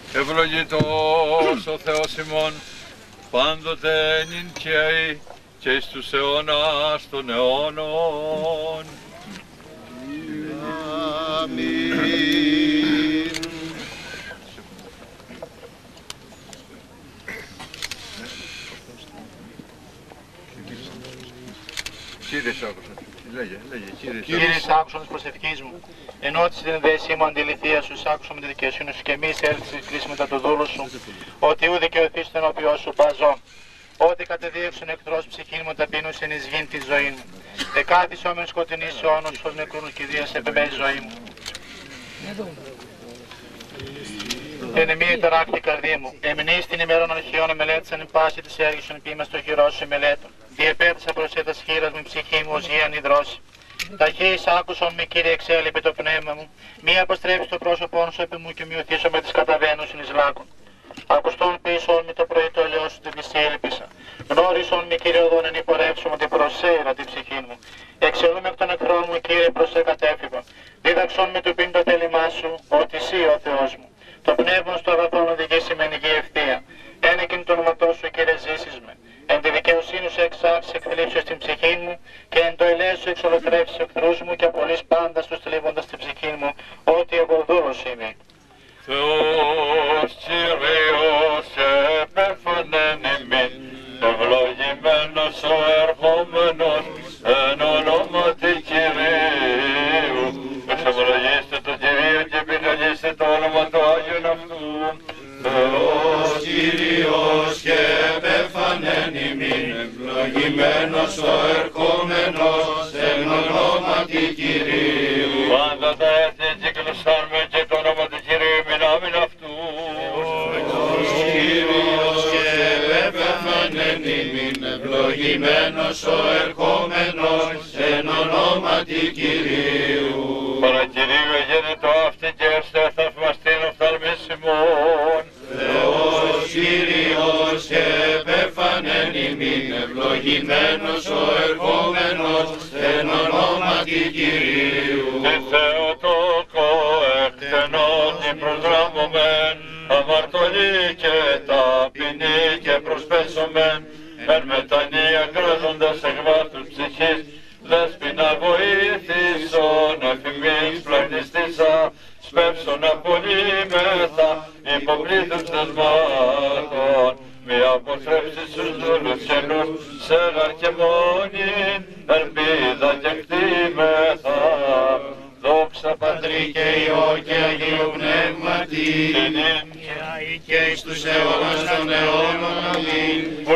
Ευλογητός ο Θεός ημών, πάντοτε νυν και αεί, και εις τους αιώνας των αιώνων. Αμήν. Κύριε, άκουσον της προσευχής μου. Ενώ τη συνδέσή μου αντιληφθία σου, άκουσον με τη δικαιοσύνη σου και μη έλθεις κλείσει μετά το δούλο σου, ότι ου δικαιωθείς στον οποίον σου παζώ. Ότι κατεδίωξον εχθρός ψυχήν μου ταπείνουσεν εις γην τη ζωή μου. Εκάθισο μεν σκοτεινής αιώνος ως νεκρούς και δίας επεμβαίνει ζωή μου. Ενεμή ταράκτη καρδί μου, εμεινείς την ημέρων αρχαίων μελέτησαν πάση της έργησον ποίημα στο χειρό σου μελέτων. Διεπέτησα προς έτας χείρας μου ψυχή μου ως γη ανιδρώσει. Ταχύς άκουσον με Κύριε εξέλιπε το πνεύμα μου, μη αποστρέψει το πρόσωπό σου επί μου και μειωθήσω με τις καταβαίνουσιν εις λάκων. Ακουστόν πίσω με το πρωί το ελαιό σου την δυσύλπισα. Γνώρισον με Κύριε οδόν εν υπορεύσω μου την προσέρα την ψυχή μου. Εξελούμε εκ των εχθρών μου Κύριε προς σε κατέφυγον. Δίδαξον με του πίν το τέλημά σου, ότι εσύ ο Θεός μου. Το πνεύμα στο αγαθόν οδηγήσει με υγεία ευθεία. Ένεκιν το όνοματό σου Κύριε ζήσεις με. Εν τη δικαιοσύνη σου εξάξεις εκθλίψεις στην ψυχή μου και εν το ελέη σου εξολοθρεύσεις εχθρούς μου και απολύς πάντα στους θλίβοντας την ψυχή μου, ότι εγώ δούλος είμαι. Θεός Κύριος επέφανεν ημίν, ευλογημένος ο ερχόμενος εν ονόματι Κυρίου. Εξομολογήστε το Κυρίο και επικαλείστε το όνομα του Άγιον αυτού. Θεός Κύριος και επέφανεν ημίν, ευλογημένος ο ερχόμενος εν ονόματι Κυρίου. Πάντα τα έθνη κυκλωσάρμε και το όνομα του Κυρίου μηνάμιν αυτού. Θεός Κύριος και επέφανεν ημίν, ευλογημένος ο ερχόμενος εν ονόματι Κυρίου. Παρακυρίου εγέννητο αυτή και εύστε θαυμαστήν οφθαλμίσιμον. Θεός Κύριος και επέφανεν ημίν, ευλογημένος ο ερχόμενος εν ονόματι Κυρίου. Τη Θεοτόκο εκτενών την προσδράμωμεν, αμαρτωλή και ταπεινή και προσπέσομεν, εν μετανία κράζοντας εκ βάθους ψυχής, δέσποινα βοήθησον αφημίς πλαγνιστήσα, σπεύσον απολύμεθα υποπλήθους θεσμάτων, μη αποστρέψεις στους δούλους καινούς, σε γαρκεμόνην, ελπίδα και κτήμεθα. Δόξα Πατρί και Υιό και Αγίου Πνεύματι, και αεί και εις τους αιώνας των αιώνων. Αμήν. που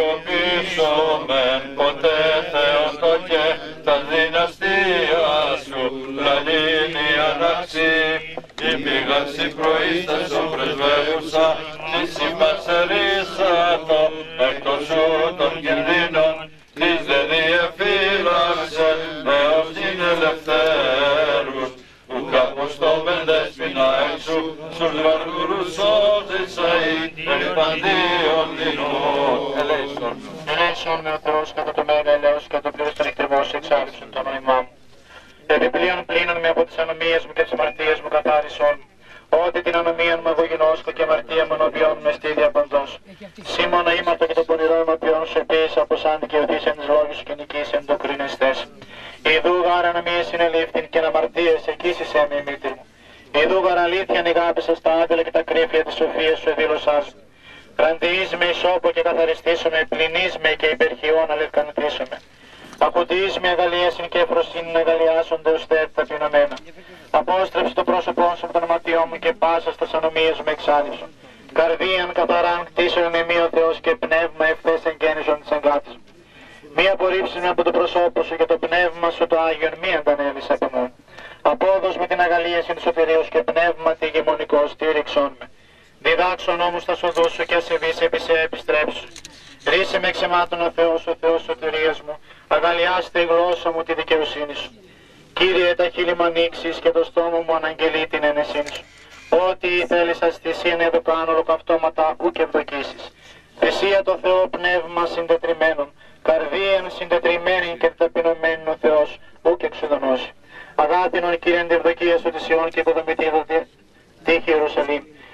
σιωπήσομεν ποτέ Θεότο και τα δυναστεία σου λαλήνει αναξύ. Η μήγαση προείστασον πρεσβεύουσα, της συμπασερίσατο εκτός σου των κινδύνων, της δε διεφύλαξε έως την ελευθέρους. Ουκ αποστόμεν δέσποινα έξου, στους βαργούρους σώτης αεί, περιπαντίον δεινών. Ελέησον. Ελέησον με ο Θεός κατά το μέγα ελέος και το πλήρως των εκτριμών σου εξάλληψον το όνομά μου. Επιπλέον πλήνων με από τις ανομίες μου και τις αμαρτίες μου καθάρισον. Ότι την ανομία μου εγώ γινώσκω και αμαρτία μου ενώπιον με στη διαπαντός. Σήμωνα ήμαρτο και το πονηρό ενώπιον σου επίσης από σαν δικαιωθείς εν της λόγης σου και νικήσεν το κρίνεστες. Ιδού γάρα ανομίες συνελήφθην και αμαρτίες εκείσισέ με η μήτρη μου. Ιδού γάρα αλήθεια νηγάπησα στα άντελα και τα κρύφια της σοφίας σου εδήλωσάς μου. Κραντιείς με ισόπο και καθαριστήσω με, πληνείς με και υπερχιών αλευκανθήσω με. Ακουτείς με αγαλίασιν και εφροσύνην αγαλιάσονται ως θέτ ταπεινωμένα. Απόστρεψε το πρόσωπό σου από τον ματιό μου και πάσα στα ανομίες μου εξάλληψον. Καρδίαν καθαράν κτίσεων εμεί ο Θεός και πνεύμα ευθές εγγέννησον της εγκάτης μου. Μη απορρίψεις με από το προσώπο σου και το πνεύμα σου το Άγιον μη αντανέλεις από μου. Απόδος με την αγαλίαση του σωτηρίου και πνεύμα τη γεμονικός στήριξον με. Διδάξον όμως τα σοδούς σου και ασεβείς επί σε επιστρέψου. Ρίσε με εξαιμάτων ο Θεός σωτηρίας μου, αγαλιάστε η γλώσσα μου τη δικαιοσύνη σου. Κύριε, τα χείλη μου ανοίξεις και το στόμα μου αναγγελεί την ένεσήν σου. Ό,τι θέλεις αστησίαν εδώ κάνω ολοκαυτώματα ου και ευδοκίσεις. Θυσία το Θεό πνεύμα συντετριμένων, καρδίαν συντετριμένη και ταπεινωμένη ο Θεός ου και εξουδονώσει. Αγάπηνον Κύριε την ευδοκία σου της Ιών και υποδομητή τη Ιερουσαλήμ.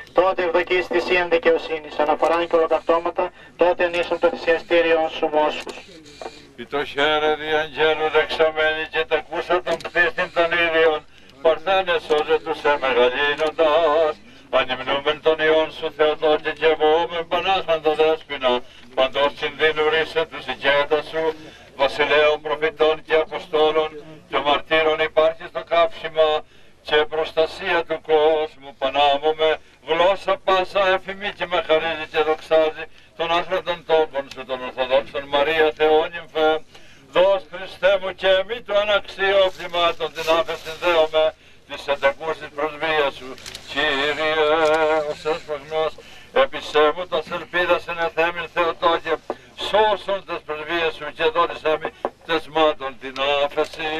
τότε ευδοκείς θυσίαν δικαιοσύνης, αναφοράν και ολοκαυτώματα, τότε ενίσουν το θυσιαστήριον σου μόσχους. Ή το χαίρε διαγγέλου δεξαμένη και τα κούσα των πτήστην των ίδιων, παρθένε σώζε τους εμεγαλύνοντας, ανυμνούμεν τον Υιόν σου Θεοτόκε και ευωούμεν Πανάσχαντο Δέσποινα, παντός κινδύνου ρίσε τους ηγέτας σου, βασιλέων προφητών και αποστόλων και μαρτύρων υπάρχει στο κάψιμα και προστασία του κόσμου. Πανάμουμε γλώσσα πάσα έφημη και με χαρίζει και δοξάζει των άχραντων τόπων σου, των Ορθοδόξων Μαρία Θεόνυμφε. Δώσ' Χριστέ μου και μη του αναξιόφημάτων την άφεση δέομαι της εντεκούς της πρεσβείας σου. Κύριε, ως έσπαγνος, επισέ μου τας ελπίδας εν εθέμην Θεοτόκε, σώσον τες πρεσβείες σου και δόρισέ μη τεσμάτων την άφεση.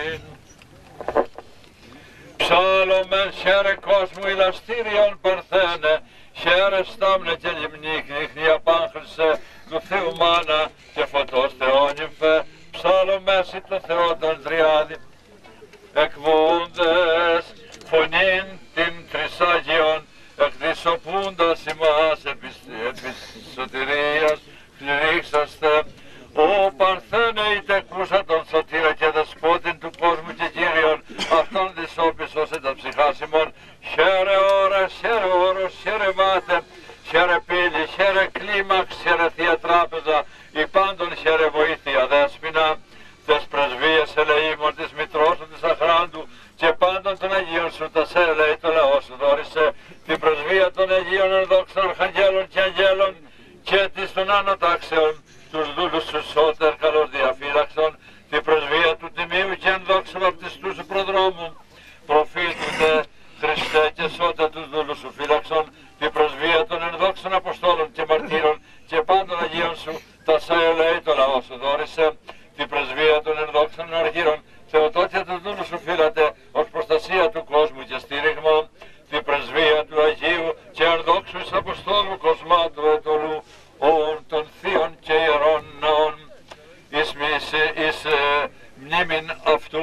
Ψάλλομεν χαίρε κόσμου ηλαστήριον παρθένε, χαίρε στάμνε και λιμνή κνίχνη απάνχρησε του Θεού μάνα και φωτός Θεόνυμφε, ψάλλομεσι το Θεό των Τριάδη. Εκβούντες φωνήν την Τρισάγιον, εκδισοπούντας ημάς επί σωτηρίας πληρίξαστε. Ο Παρθένε η τεκούσα των σωτήρα και δεσπότην του κόσμου και Κύριον, αυτόν δισόπις όσε τα ψυχάς ημών. Χαίρε ώρες, χαίρε όρος, χαίρε μάθε, χαίρε πύλη, χαίρε κλίμαξ, χαίρε θεία τράπεζα, η πάντων χαίρε βοήθεια δέσποινα. Τες πρεσβείες ελεήμων της μητρός σου της αχράντου και πάντων των Αγίων σου τα σε ελεεί το λαό σου δόρισε την πρεσβεία των Αγίων Ενδόξων Αρχαγγέλων και Αγγέλων και της των άνω τάξεων, τους δούλους σου σώτερ καλώς διαφύλαξον, την πρεσβεία του Τιμίου και ενδόξου βαπτιστού σου προδρόμου, προφήτου τε Χριστέ και σώτερ τους δούλους σου φύλαξον, την πρεσβεία των ενδόξων Αποστόλων και Μαρτύρων και πάντων Αγίων σου τα σε ελεεί το λαό σου δόρισε, την πρεσβεία των ενδόξων Αργύρων, Θεοτόκια τους δούλους σου φύλατε ως προστασία του κόσμου και στήριγμα, την πρεσβεία του Αγίου και ενδόξου εις Αποστόλου Κοσμάτου Ετωλού, των θείων και ιερών ναών, εις μνήμην αυτού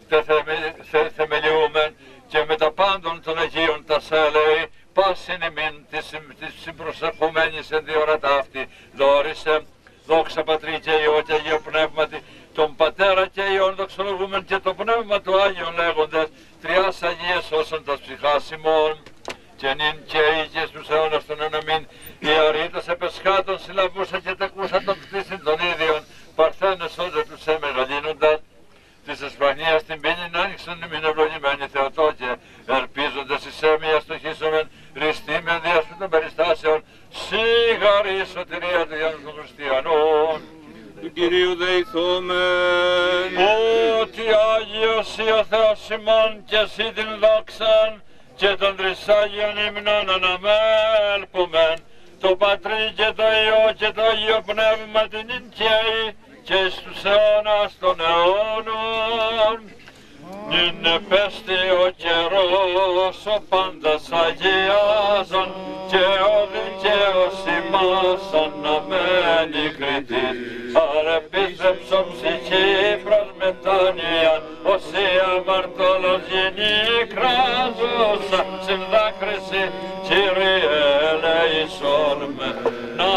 θεμελιούμεν και με τα πάντων των Αγίων τα σέλεη, πάσιν ημίν της συμπροσερχομένης εν διορατά αυτή, δόρισε, δόξα Πατρί και Υιό και Αγίο Πνεύματι, τον Πατέρα και Υιόν δοξολογούμεν και το Πνεύμα του Άγιον λέγοντες, τριάς Αγίες όσων τας ψυχάς ημών, και νυν και ήγε στους αιώνας των ενωμήν, οι αρήτες επεσχάτων συλλαβούσα και τεκούσα των κτήσιν των ίδιων, παρθένες όντε τους εμεγαλύνοντας, της εσπαγνίας την πίνην άνοιξαν ημίν ευλογημένοι Θεοτόκε, ελπίζοντες εις έμεια στοχίσομεν, ριστή με ενδιασπή των περιστάσεων, σιγαρή σωτηρία του Ιάννου των Χριστιανών. Του Κυρίου δεηθόμεν, ότι Άγιος ή ο Θεός ημών και εσύ την δόξαν, και των τρισάγιων ύμνων αναμέλπομεν, το Πατρί και το Υιό και το Αγίο Πνεύμα την εινκαίη και εις τους αιώνας των αιώνων. Νυν επέστη ο καιρός ο πάντας αγιάζων και ο δικαίος ημάς αναμένει κριτής. Αρεπίστρεψον ψυχή προς μετάνοιαν, όσοι αμαρτωλός γίνει κράζωσα συν δάκρυση, Κύριε ελεησόν με. Να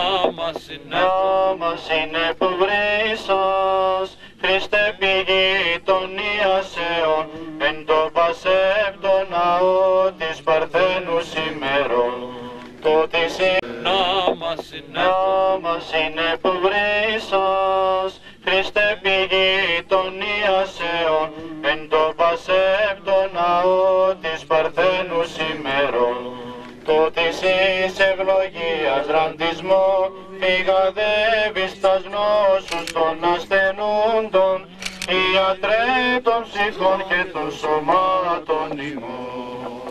μας είναι που βρίσας, Χριστέ πηγή των ιασέων, εν το πασεύτο ναό της Παρθένου ημερών. Να μας είναι που βρίσας, Χριστέ πηγή των ιασέων, εν το πασεύτο ναό της Παρθένου ημερών. Το της εις ευλογίας ραντισμό, φυγαδεύεις τας γνώσους των ασθενούντων, ιατρέ των ψυχών και των σωμάτων ημών.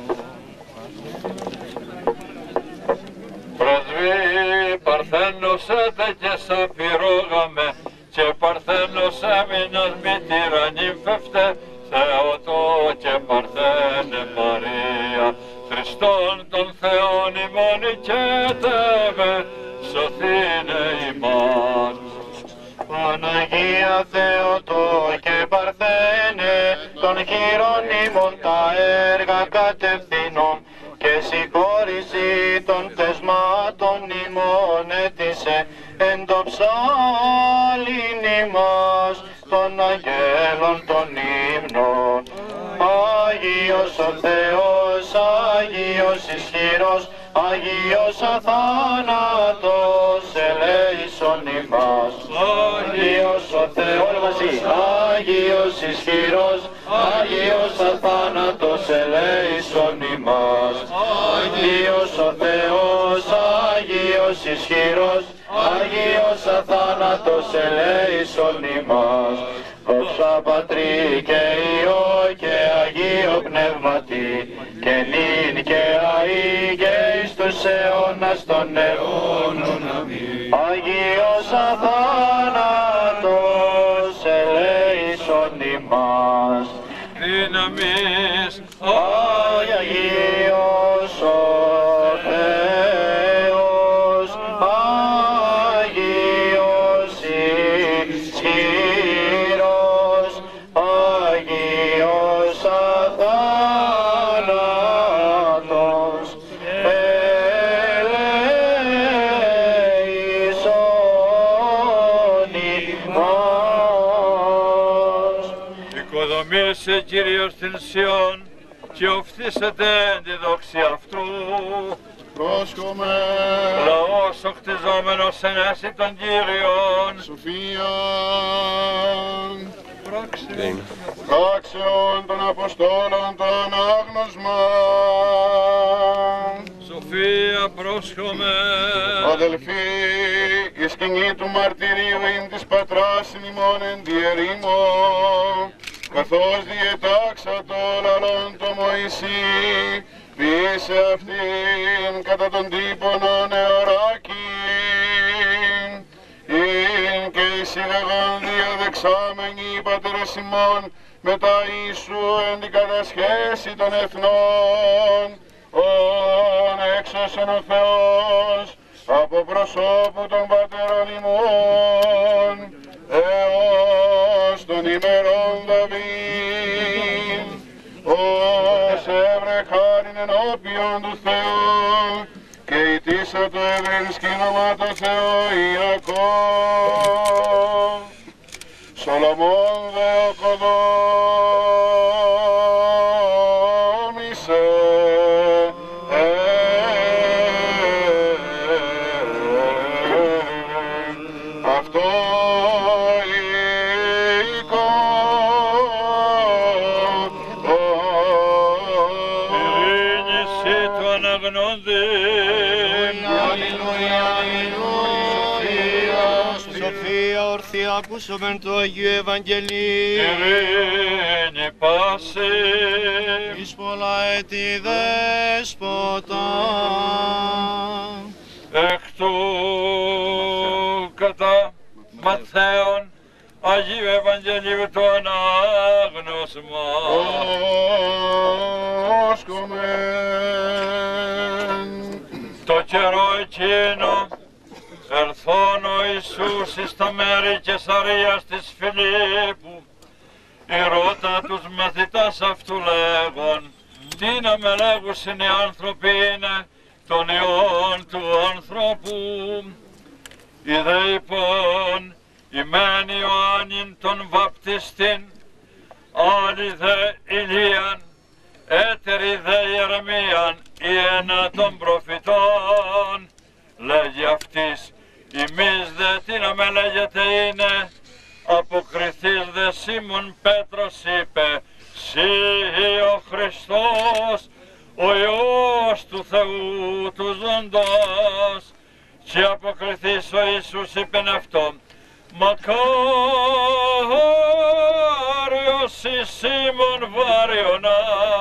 Πρεσβή Παρθένος έτε και σαφυρόγαμε, και Παρθένος έμεινας μη τυραννύμφευτε, Θεοτό και Παρθένε Μαρία, Χριστόν των Θεών ημών οικέτευε, σωθήνε ημάς. Παναγία Θεοτό και Παρθένε, των χειρών ημών τα έργα κατευθύνων, και σηκώ χώριση των πτεσμάτων ημών έτησε εν το ψάλιν ημάς των αγγέλων των ύμνων. Άγιος ο Θεός, Άγιος ισχυρός, Άγιος αθάνατος, ελέησον ημάς. Άγιος ο Θεός, όλοι μαζί, Άγιος ισχυρός, Άγιος αθάνατος, ελέησον ημάς. Άγιος ο Θεός, Άγιος ισχυρός, Άγιος αθάνατος, ελέησον ημάς. Δόξα Πατρί και Υιό και Αγίο Πνεύματι, και νυν και αεί και εις τους αιώνας των αιώνων. Αμήν. Αγίος αθάνατος, ελέησον ημάς. Δύναμις Αγίος ο Θεός, Αγίος ισχυρός, Αγίος αθάνατος, ελέησον ημάς. οικοδομήσε Κύριος την Σιών και οφθήσετε εν τη δόξη αυτού. Πρόσχομαι, Λαός ο κτιζόμενος εν έσυ των Κύριων. Σοφία, πράξεων των Αποστόλων το ανάγνωσμα. Σοφία πρόσχομαι. Αδελφοί, η σκηνή του μαρτυρίου ειν της πατράς ημών εν τη ερήμο, καθώς διετάξατο λαλών το Μωυσή, ποιήσε αυτήν κατά τον τύπον νεοράκην, ειν και εισήγαγον διαδεξάμενοι οι πατέρες ημών μετά Ιησού εν την κατασχέση των εθνών, ον έξωσεν ο Θεός από προσώπου των πατέρων ημών έως των ημερών Δαβίδ, ως έβρε χάριν ενώπιον του Θεού και ητήσα το ευρύν σκήνωμα το Θεό Ιακώβ. Σολομών δε οκοδόμησε αυτό Ειρήνηση του αναγνώντη. Σοφία ορθή ακούσομεν το Αγίου Ευαγγελίου. Ειρήνη πάση. Εις πολλά έτη δέσποτα. Εκ του κατά Ματθαίον Αγίου Ευαγγελίου το ανάγνωσμα. Το καιρό εκείνο ερθών ο Ιησούς εις τα μέρη Καισαρίας της Φιλίππου, ερώτα τους μαθητάς αυτού λέγον, τι να με λέγουσιν οι άνθρωποι είναι των ιών του ανθρώπου. Είδε λοιπόν ημέν Ιωάννην τον βαπτιστήν, άλλοι δε Ηλίαν, έτεροι δε Ιερεμίαν, ή ένα των προφητών. Λέγει αυτής, ημείς δε τι να με λέγεται είναι, αποκριθείς δε Σίμων Πέτρος είπε, σύ ο Χριστός, ο Υιός του Θεού του ζώντος. Και αποκριθείς ο Ιησούς είπεν αυτό, μακάριος εις Σίμων Βάριωνα,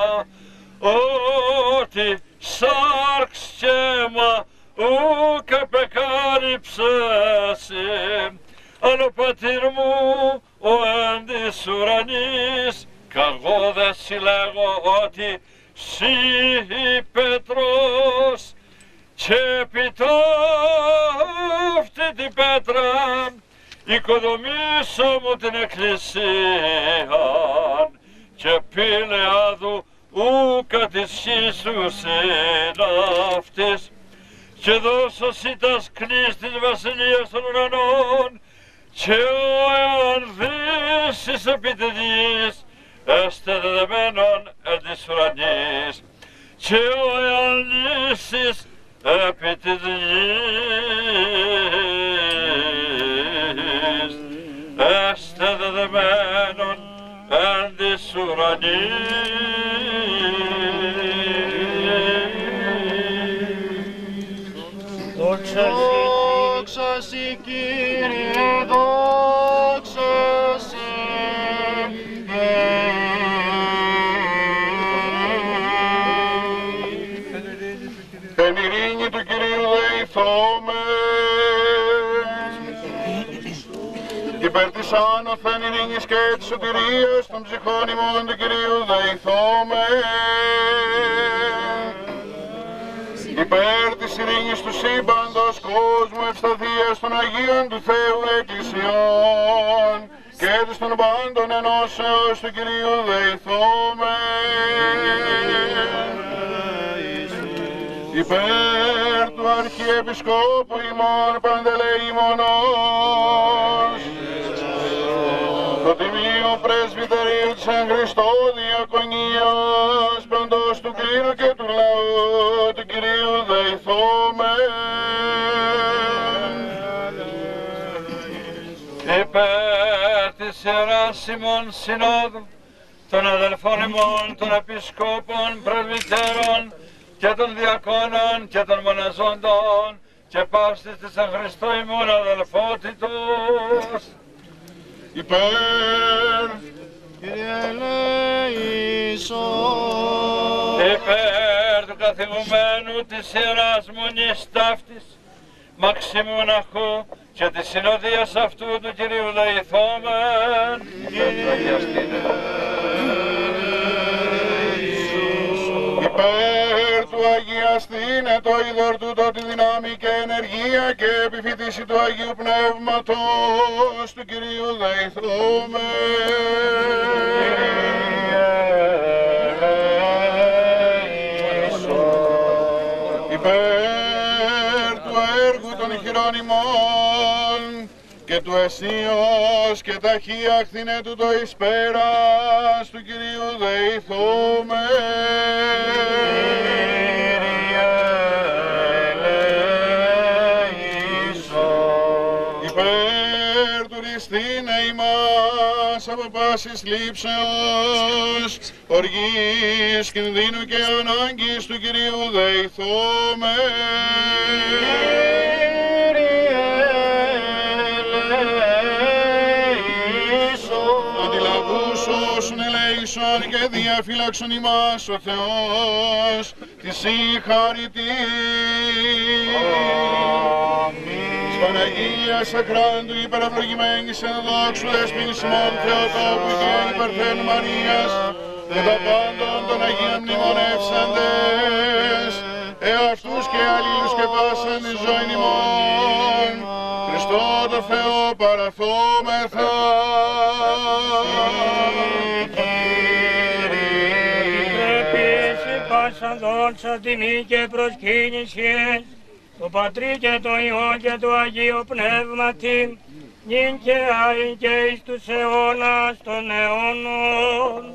ότι σάρξ και αίμα ουκ επεκάλυψεσαι, αλλά ο πατήρ μου ο εν της ουρανής, καγώ δε συλλέγω ότι σύ Πέτρος, και επί ταύτη την πέτρα οικοδομήσω μου την εκκλησία, και πήλεαδου ου κατησχίσους εν αυτής, και δώσωσι τας κλείς της βασιλείας των ουρανών, και ο εανδύσης επί της γης, έστε δεδεμένον εν της ουρανής, και ο εανδύσης επί της γης, έστε δεδεμένον εν της ουρανής. Δόξα σοι Κύριε, δόξα σοι. Εν ειρήνη του Κυρίου δεηθώμε, υπέρ της άνωθεν ειρήνης και της σωτηρίας των ψυχών ημών του Κυρίου δεηθώμε, υπέρ της ειρήνης του σύμπαντος κόσμου ευσταθίας των Αγίων του Θεού Εκκλησιών και της των πάντων ενώσεως του Κυρίου δεηθώμε, υπέρ του Αρχιεπισκόπου ημών Παντελεήμονος, το Τιμίου Πρεσβυτερίου της εν Χριστώ Διακονίας παντός του κλήρου και του λαού του Κυρίου δεηθώμε, υπέρ της Ιεράς ημών Συνόδου, των αδελφών ημών, των επισκόπων, πρεσβυτέρων και των διακόνων και των μοναζόντων και πάστης της εν Χριστώ ημών αδελφότητος. υπέρ Κύριε ελέησον. Υπέρ του καθηγουμένου της Ιεράς Μονής Ταύτης, Μαξίμου Μοναχού και της συνοδείας αυτού του Κυρίου δεηθόμεν. υπέρ του αγιαστήνε το είδωρ τούτο τη δύναμη και ενεργία και επιφυτίση του Αγίου Πνεύματος του Κυρίου δεηθούμε. Υπέρ του έργου των χειρών ημών και του αισίως και ταχεία χθινέ του το εις πέρας του Κυρίου δεηθούμε. Υπέρ του ρηστήνε ημάς από πάσης λήψεως, οργής, κινδύνου και ανάγκης του Κυρίου δεηθούμε. Όσων ελέησον και διαφύλαξον ημάς ο Θεός της συγχαρητή. Της Παναγίας Ακράντου υπερευλογημένης εν δόξου δεσποινής ημών Θεοτόπου και υπερθέν Μαρίας και τα πάντων των Αγίων μνημονεύσαντες εαυτούς και αλλήλους και πάσαν εις ζωήν ημών Χριστό το Θεό παραθόμεθα. Πάσα δόξα, τιμή και προσκύνηση του Πατρί και του Υιό και του Αγίου Πνεύματι, νυν και άιν και εις τους αιώνας των αιώνων.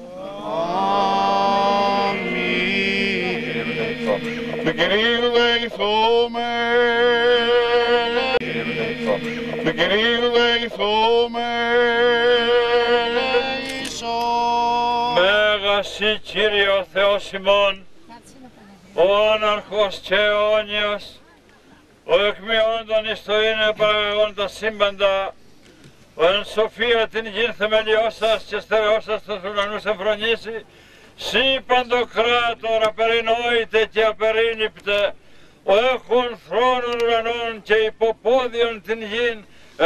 Αμήν. Του Κυρίου δεηθούμε. Του Κυρίου δεηθούμε. Μέγασι Κύριε ο Θεός ημών, ο άναρχος και αιώνιος, ο εκμειόντων εις το είναι παραγωγών τα σύμπαντα, ο εν σοφία την γην θεμελιώσας και στερεώσας τους ουρανούς εμφρονήσει, σύ παντοκράτορ απερινόητε και απερίνυπτε, ο έχων θρόνων ουρανών και υποπόδιον την γην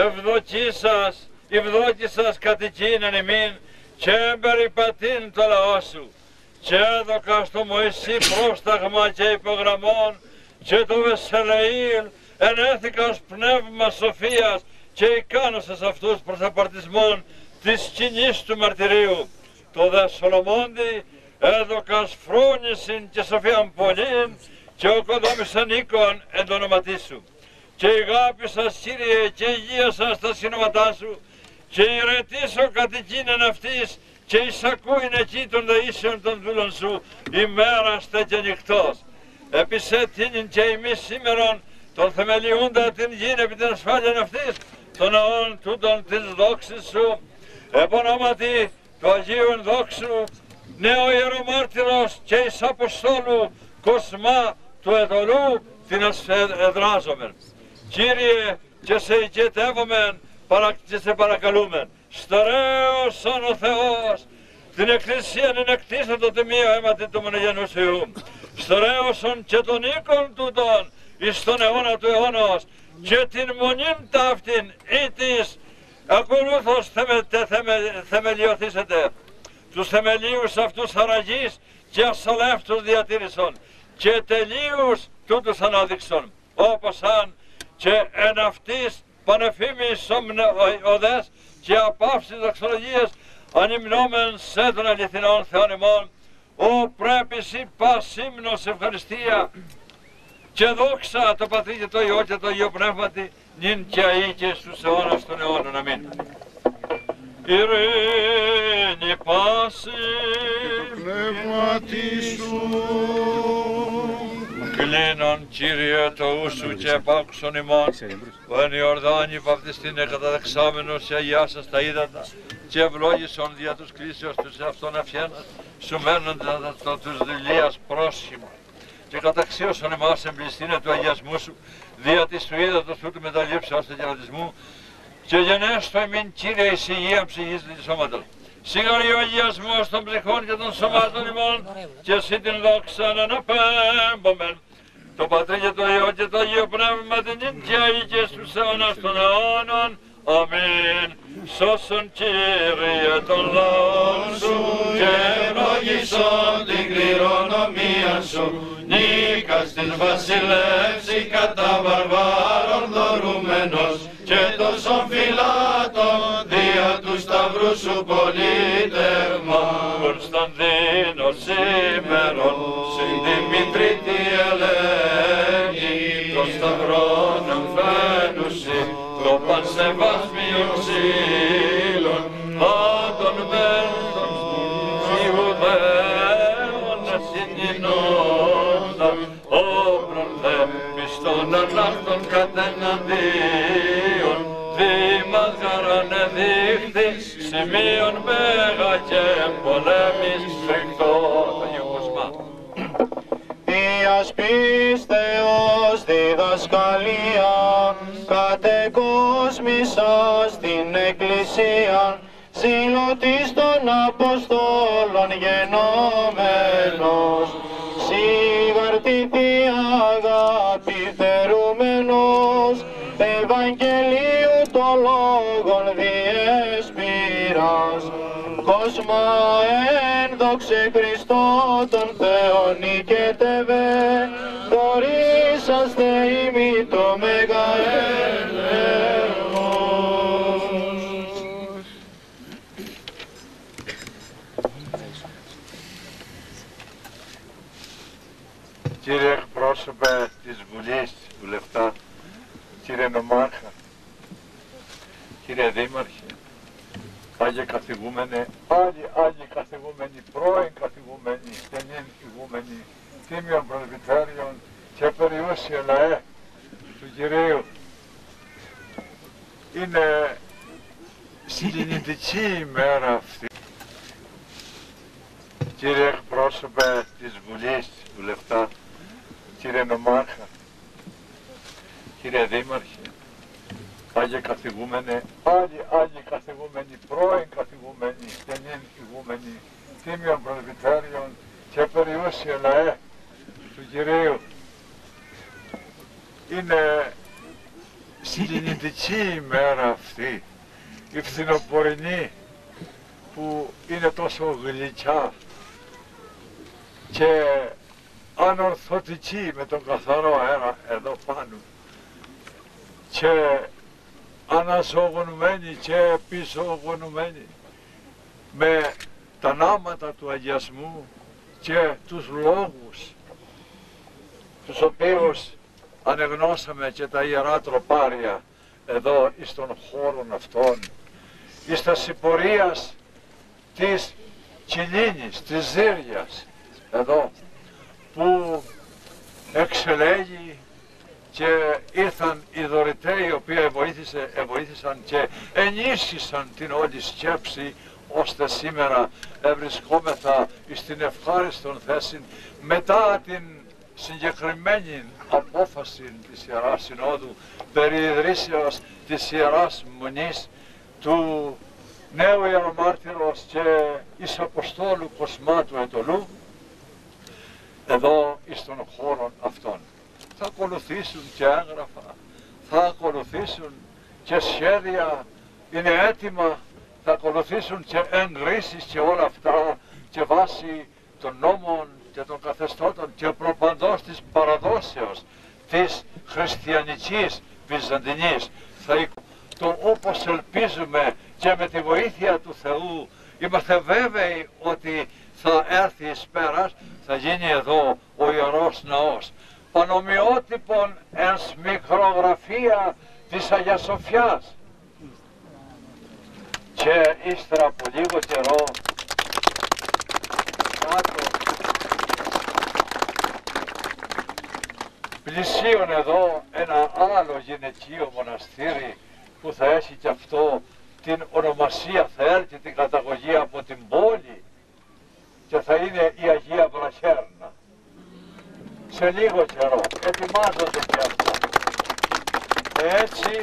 ευδοκίσας κατοικήν ημίν, και εμπεριπατήν το λαό σου, και έδωκα στο Μωυσή πρόσταγμα και υπογραμμών, και το Βεσσελεήλ ενέθηκας πνεύμα σοφίας, και ικάνωσες αυτούς προς απαρτισμόν της σκηνής του μαρτυρίου. Το δε Σολομώντι έδωκας φρόνησιν και σοφίαν πολλήν και οκοδόμησαν οίκον εν το όνοματί σου. Και ηγάπησας, Κύριε, και υγείασας τα σύνοματά σου και ηρετήσω κατοικίνεν αυτής και εισακούειν εκεί των δεήσεων των δούλων σου ημέραστε και νυχτός. Επισέτεινην και εμείς σήμερον τον θεμελιούντα την γην επί την ασφάλειαν αυτής των ναών τούτων της δόξης σου, επωνόματι του Αγίου Ενδόξου, νέο ιερομάρτυρος και εις Αποστόλου Κοσμά του Εδωρού την εδράζομεν. Κύριε, και σε οικετεύομεν και σε παρακαλούμεν, στερέωσον ο Θεός την Εκκλησίαν εν εκτίσα το τιμίο αίματι του μονογενούς Υιού, στερέωσον και τον οίκον τούτον εις τον αιώνα του αιώνος και την μονήν ταύτην ή της ακολούθως θεμελιωθήσετε. Τους θεμελίους αυτούς αραγής και ασαλεύτους διατήρησον και τελείους τούτους ανάδειξον, όπως αν και εν αυτής πανεφήμης οδές και απαύσεις δοξολογίες ανυμνόμεν σε των αληθινών Θεών ημών, ο πρέπης η πασίμνος ευχαριστία και δόξα το Πατρί και το Υιό και το Υιό Πνεύματι, νυν και αεί και στους αιώνας των αιώνων. Αμήν. Ειρήνη πάση πνεύματι σου. Κλείνον, Κύριε, το ούσου και επάκουσον ημών, που εν Ιορδάνη βαπτιστήν εκαταδεξάμενος σε αγιάσας τα ύδατα και ευλόγησον δια τους κλήσεως τους εαυτών αφιένας, σου μένοντα τους δηλίας πρόσχημα και καταξίωσον εμάς εμπληστήνε του αγιασμού σου, δια της του ύδατος τούτου μεταλλήψεως του γεροντισμού και γενέστο εμήν, Κύριε, εις υγεία ψυχής και σώματος. Συγχωρεί ο αγιασμός των ψυχών και των σωμάτων ημών και εσύ την δόξα αναπέμπομεν. Το Πατρί και το Υιό και το Αγίο Πνεύμα την νυν και αεί και στους αιώνας των αιώνων. Αμήν. Σώσον, Κύριε, τον λαόν σου και ευλογήσον την κληρονομία σου. Νίκας της βασιλεύση κατά βαρβάρων δωρούμενος και τόσων φυλάτων δια του σταυρού σου πολίτευμα. Κωνσταντίνος σήμερον συν Δημητρίτη Ελένη των σταυρών εμφαίνουσι το πανσεβάσμιο ξύλων άντων μέλων Ιουδαίων συνεινώντα όπρον δε πιστών ανάκτων κατεναντίον δήμας γαράνε δείχθη σημείων μέγα και πολέμης φρικτό. Αγίου Κοσμά. Θείας πίστεως διδασκαλία κατεκόσμησας την Εκκλησία ζηλωτής των Αποστόλων γενόμενος σιγαρτηθεί αγάπη θερούμενος Ευαγγελίου των λόγων διέσπηρας κόσμα εν δόξε Χριστό τον Θεόν νικέτευε δωρήσαστε ημί το μέγα έλεος. Κύριε εκπρόσωπε της Βουλής, βουλευτά, κύριε Νομάρχα, κύριε Δήμαρχε, Άγιε καθηγούμενε, Άγιοι καθηγούμενοι, πρώην καθηγούμενοι, στενήν ηγούμενοι, τίμιων πρεσβυτέριων και περιούσιε λαέ του Κυρίου. Είναι συγκινητική ημέρα αυτή. Κύριε εκπρόσωπε της Βουλής, βουλευτά, κύριε Νομάρχα, κύριε Δήμαρχε, Άγιε καθηγούμενε, Άγιοι καθηγούμενοι, πρώην καθηγούμενοι, στενήν ηγούμενοι, τίμιων πρεσβυτέριων και περιούσιε λαέ του Κυρίου. Είναι συγκινητική ημέρα αυτή, η φθινοπορεινή, που είναι τόσο γλυκιά και ανορθωτική με τον καθαρό αέρα εδώ πάνω και αναζωογονουμένη και επισωογονουμένη με τα νάματα του αγιασμού και τους λόγους τους οποίους ανεγνώσαμε και τα Ιερά Τροπάρια εδώ εις των χώρων αυτών, εις τα συμπορίας της Κιλίνης, της Ζήριας, εδώ, που εξελέγει και ήρθαν οι δωρητές οι οποίοι βοήθησαν και ενίσχυσαν την όλη σκέψη, ώστε σήμερα βρισκόμεθα στην ευχάριστον θέση μετά την συγκεκριμένη απόφαση της Ιεράς Συνόδου περί ιδρύσεως της Ιεράς Μονής του νέου Ιερομάρτυρος και εις Αποστόλου Κοσμάτου Ετωλού εδώ εις των χώρων αυτών. Θα ακολουθήσουν και έγγραφα, θα ακολουθήσουν και σχέδια, είναι έτοιμα, θα ακολουθήσουν και εγκρίσεις και όλα αυτά και βάσει των νόμων και των καθεστώτων και προπαντός της παραδόσεως της χριστιανικής βυζαντινής. Το όπως ελπίζουμε και με τη βοήθεια του Θεού είμαστε βέβαιοι ότι θα έρθει εις πέρας, θα γίνει εδώ ο Ιερός Ναός. Πανομοιότυπον εν μικρογραφία της Αγίας Σοφιάς. Και ύστερα από λίγο καιρό κάτω πλησίον εδώ ένα άλλο γυναικείο μοναστήρι που θα έχει και αυτό την ονομασία, θα έρθει την καταγωγή από την πόλη και θα είναι η Αγία Βραχέρνα. Σε λίγο καιρό ετοιμάζονται και αυτά. Έτσι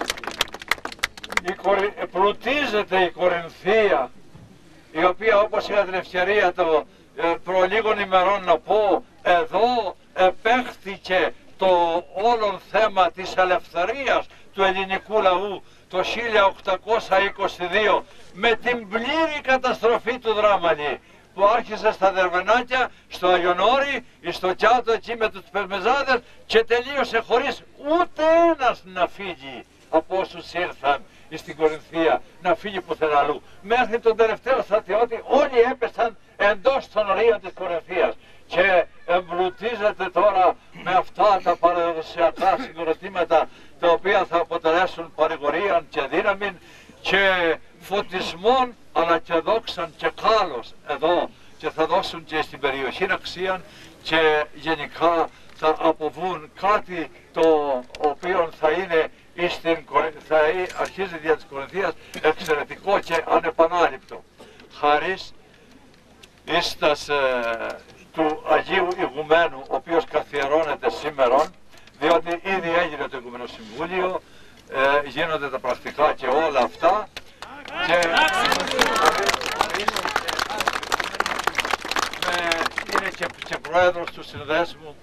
πλουτίζεται η Κορινθία, η οποία, όπως είχα την ευκαιρία το προ λίγων ημερών να πω, εδώ επέχθηκε το όλον θέμα της ελευθερίας του ελληνικού λαού το 1822 με την πλήρη καταστροφή του Δράμαλη, που άρχισε στα Δερβενάκια, στο Αγιονόρι, στο Κιάτο εκεί με τους Περμεζάδες και τελείωσε χωρίς ούτε ένας να φύγει από όσους ήρθαν στην Κορινθία, να φύγει πουθενά αλλού. Μέχρι τον τελευταίο στρατιώτη όλοι έπεσαν εντός των ορίων της Κορινθίας και εμπλουτίζεται τώρα με αυτά τα παραδοσιακά συγκροτήματα τα οποία θα αποτελέσουν παρηγορία και δύναμη και φωτισμόν, αλλά και δόξαν και κάλος εδώ, και θα δώσουν και στην περιοχή αξία και γενικά θα αποβούν κάτι το οποίο θα είναι θα αρχίζει δια της Κορινθίας εξαιρετικό και ανεπανάληπτο. Χαρίς ίστας του Αγίου Ηγουμένου, ο οποίος καθιερώνεται σήμερον, διότι ήδη έγινε το Οικουμενικό Συμβούλιο, γίνονται τα πρακτικά και όλα αυτά και είναι και πρόεδρος του συνδέσμου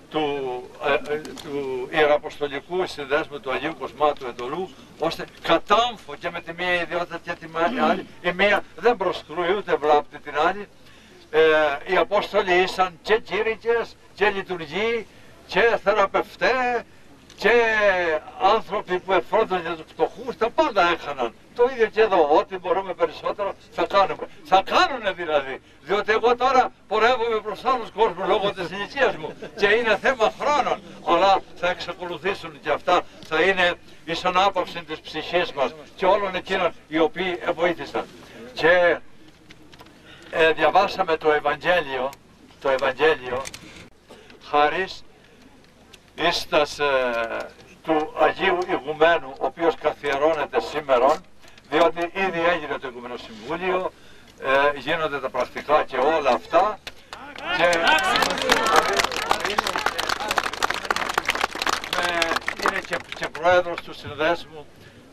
του Ιεραποστολικού Συνδέσμου του Αγίου Κοσμάτου Ετωλού, ώστε κατάμφω και με τη μία ιδιότητα και τη άλλη, η μία δεν προσκρούει ούτε βλάπτει την άλλη. Οι Απόστολοι ήσαν και κήρυκες και λειτουργοί και θεραπευτές και άνθρωποι που εφρόντιζαν τους φτωχούς, τα πάντα έχαναν. Το ίδιο και εδώ, ό,τι μπορούμε περισσότερο θα κάνουμε. Θα κάνουνε δηλαδή, διότι εγώ τώρα πορεύομαι προς άλλους κόσμους λόγω της ηλικίας μου και είναι θέμα χρόνων, αλλά θα εξακολουθήσουν και αυτά, θα είναι εις ανάπαυση της ψυχής μας και όλων εκείνων οι οποίοι βοήθησαν. Και διαβάσαμε το Ευαγγέλιο, χαρίς ίστας του Αγίου Ηγουμένου, ο οποίος καθιερώνεται σήμερον, διότι ήδη έγινε το Οικουμενικό Συμβούλιο, γίνονται τα πρακτικά και όλα αυτά και είναι και πρόεδρος του συνδέσμου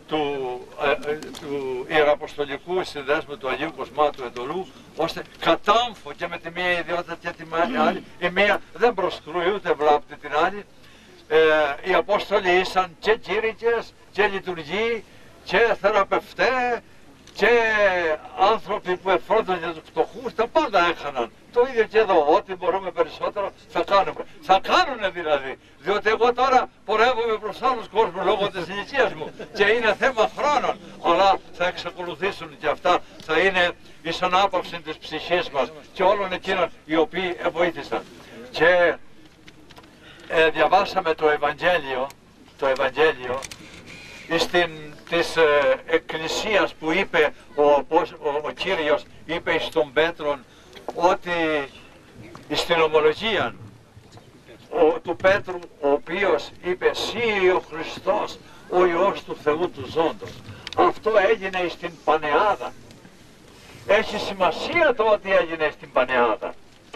του Ιεραποστολικού Συνδέσμου του Αγίου Κοσμάτου Ετωλού, ώστε κατάμφω και με τη μία ιδιότητα και τη άλλη, η μία δεν προσκρούει ούτε βλάπτει την άλλη. Οι Απόστολοι ήσαν και κήρυκες και λειτουργοί και θεραπευτές και άνθρωποι που εφρόντιζαν τους φτωχούς τα πάντα έχαναν. Το ίδιο και εδώ, ό,τι μπορούμε περισσότερο θα κάνουμε. Θα κάνουνε δηλαδή, διότι εγώ τώρα πορεύομαι προς άλλους κόσμους λόγω της ηλικίας μου και είναι θέμα χρόνων, αλλά θα εξακολουθήσουν και αυτά, θα είναι εις ανάπαυση της ψυχής μας και όλων εκείνων οι οποίοι βοήθησαν. Και διαβάσαμε το Ευαγγέλιο της Εκκλησίας που είπε ο Κύριος, είπε στον Πέτρον ότι στην ομολογία του Πέτρου, ο οποίος είπε «Συ ο Χριστός, ο Υιός του Θεού του Ζώντος». Αυτό έγινε στην Πανεάδα. Έχει σημασία το ότι έγινε στην Πανεάδα.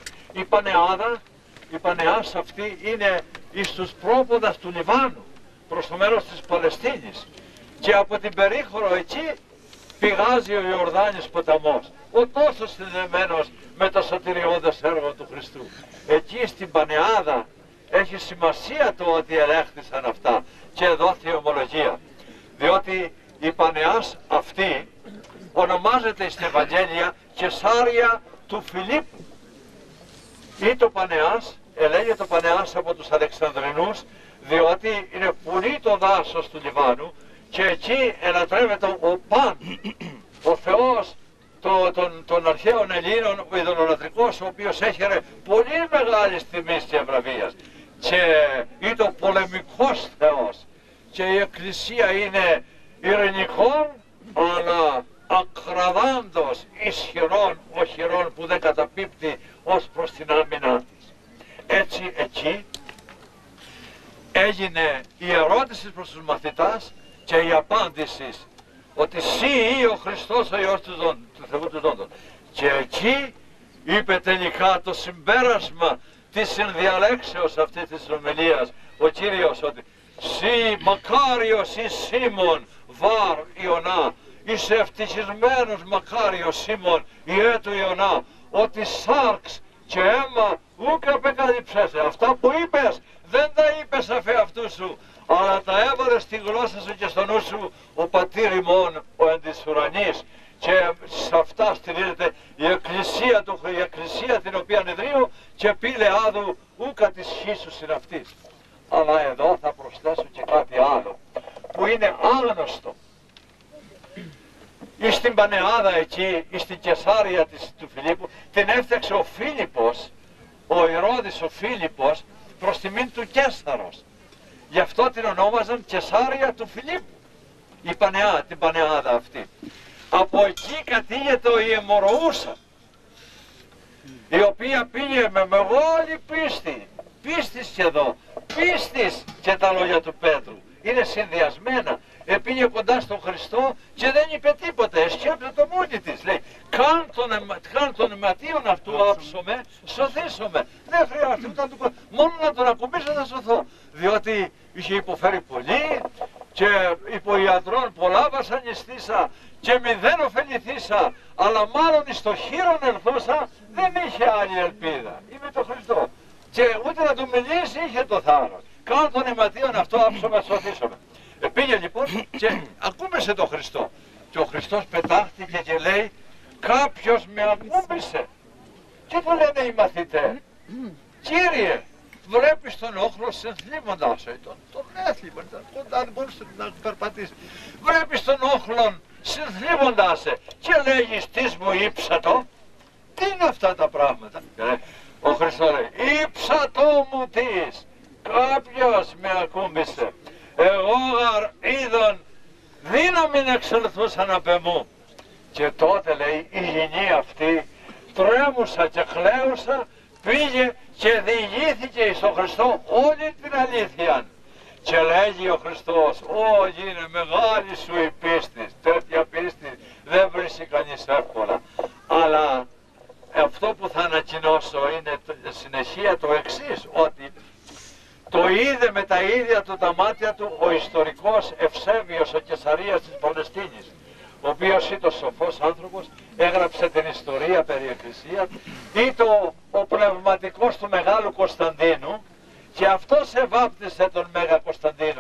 Η Πανεάς αυτή είναι εις τους πρόποδας του Λιβάνου, προς το μέρος της Παλαιστίνης, και από την περίχωρο εκεί πηγάζει ο Ιορδάνης ποταμός, ο τόσο συνδεμένος με το σωτηριώδες έργο του Χριστού. Εκεί στην Πανεάδα έχει σημασία το ότι ελέγχθησαν αυτά και δόθη ομολογία, διότι η Πανεάς αυτή ονομάζεται στην Ευαγγέλια Κεσάρια του Φιλίππου, ή το Πανεάς, ελέγεται το Πανεάς από τους Αλεξανδρινούς, διότι είναι πολύ το δάσος του Λιβάνου και εκεί ελατρεύεται ο Παν, ο Θεός των αρχαίων Ελλήνων, ο ειδωλολατρικός, ο οποίος έχερε πολύ μεγάλη τιμή και βραβείας και είναι ο πολεμικός Θεός, και η Εκκλησία είναι ειρηνικών αλλά ακραδάντος ισχυρών οχυρών που δεν καταπίπτει ως προς την άμυνα της. Έτσι εκεί έγινε η ερώτηση προς τους μαθητάς και η απάντηση ότι «Συ ο Χριστός ο Υιός του Θεού του Ζώντος». Και εκεί είπε τελικά το συμπέρασμα της συνδιαλέξεως αυτής της ομιλίας ο Κύριος, ότι «Συ μακάριος εις Σίμων βαρ Ιωνά, είσαι ευτυχισμένος μακάριος Σίμων ιέ του Ιωνά, ότι σάρξ και αίμα ούκ απεκαλύψεσαι». Αυτά που είπες δεν τα είπες αφ' εαυτού σου, αλλά τα έβαλες στη γλώσσα σου και στο νου σου ο πατήρ ημών ο εν της ουρανής, και σε αυτά στηρίζεται η εκκλησία την οποία ιδρύω και πήλε άδου ούκα της χίσου συναυτής. Αλλά εδώ θα προσθέσω και κάτι άλλο που είναι άγνωστο. Στην Πανεάδα εκεί, στην Κεσάρια του Φιλίππου, την έφτιαξε ο Φίλιππος, ο Ηρώδης ο Φίλιππος, προς τιμήν του Κέσαρος. Γι' αυτό την ονόμαζαν Κεσάρια του Φιλίππου, την Πανεάδα αυτή. Από εκεί κατήγεται η Αιμορροούσα, η οποία πήγε με μεγάλη πίστη, πίστης και εδώ, πίστης και τα λόγια του Πέτρου. Είναι συνδυασμένα. Πήγε κοντά στον Χριστό και δεν είπε τίποτα, σκέπτεται το μόνη της. Λέει, κάν τον αιματίον αυτού άψομαι, σωθήσομαι. Δεν χρειάζεται ούτε να του πω, μόνο να τον ακουμπήσω θα σωθώ. Διότι είχε υποφέρει πολύ και υπό ιατρών πολλά βασανιστήσα και μηδέν ωφεληθήσα, αλλά μάλλον εις το χείρον ελθούσα, δεν είχε άλλη ελπίδα. Είμαι το Χριστό. Και ούτε να του μιλήσει είχε το θάρρος. Κάν τον αιματίον αυτό άψομαι, σωθήσομαι. Πήγε λοιπόν και ακούμπησε τον Χριστό. Και ο Χριστός πετάχτηκε και λέει, κάποιος με ακούμπησε. Και του λένε οι μαθητές, Κύριε, βλέπεις τον όχλο συνθλίβοντας, τον έθλιβαν, κοντά δεν μπορούσε να περπατήσει. Βλέπεις τον όχλον συνθλίβοντας και λέγεις, τις μου ύψατο. Τι είναι αυτά τα πράγματα? Ο Χριστός λέει, ύψατο μου τις, κάποιος με ακούμπησε. Εγώ είδον δύναμην εξελθούσαν απ' εμού. Και τότε λέει η γυνή αυτή τρέμουσα και χλέουσα, πήγε και διηγήθηκε στον Χριστό όλη την αλήθεια. Και λέγει ο Χριστός, είναι μεγάλη σου η πίστη, τέτοια πίστη δεν βρίσκει κανείς εύκολα. Αλλά αυτό που θα ανακοινώσω είναι συνεχεία το εξής, ότι το είδε με τα ίδια του τα μάτια του ο ιστορικός Ευσέβιος ο Κεσαρίας της Παλαιστίνης, ο οποίος ήταν σοφός άνθρωπος, έγραψε την ιστορία περί Εκκλησίας, ήταν ο πνευματικός του Μεγάλου Κωνσταντίνου και αυτός εβάπτισε τον Μέγα Κωνσταντίνο.